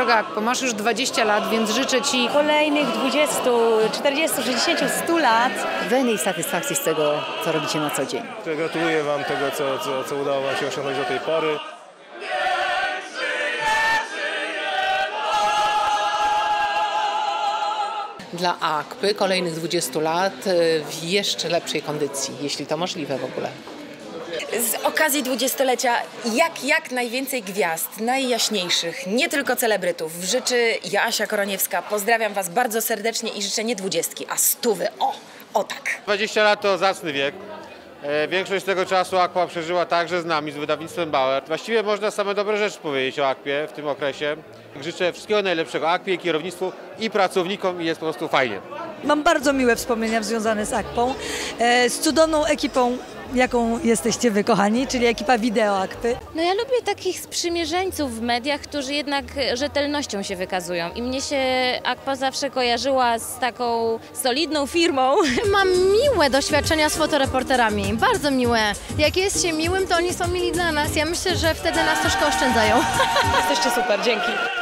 droga Akpo, masz już 20 lat, więc życzę Ci kolejnych 20, 40, 60, 100 lat. Pełnej satysfakcji z tego, co robicie na co dzień. Gratuluję Wam tego, co udało Wam się osiągnąć do tej pory. Dla Akpy kolejnych 20 lat w jeszcze lepszej kondycji, jeśli to możliwe w ogóle. Z okazji 20-lecia jak najwięcej gwiazd, najjaśniejszych, nie tylko celebrytów, życzy Joasia Koroniewska. Pozdrawiam Was bardzo serdecznie i życzę nie 20, a 100. O tak. 20 lat to zacny wiek. Większość tego czasu Aqua przeżyła także z nami, z wydawnictwem Bauer. Właściwie można same dobre rzeczy powiedzieć o Aquie w tym okresie. Życzę wszystkiego najlepszego Aquie, kierownictwu i pracownikom i jest po prostu fajnie. Mam bardzo miłe wspomnienia związane z Akpą, z cudowną ekipą, jaką jesteście wy, kochani, czyli ekipa wideo Akpy. No ja lubię takich sprzymierzeńców w mediach, którzy jednak rzetelnością się wykazują i mnie się Akpa zawsze kojarzyła z taką solidną firmą. Mam miłe doświadczenia z fotoreporterami, bardzo miłe. Jak jest się miłym, to oni są mili dla nas. Ja myślę, że wtedy nas troszkę oszczędzają. Jesteście super, dzięki.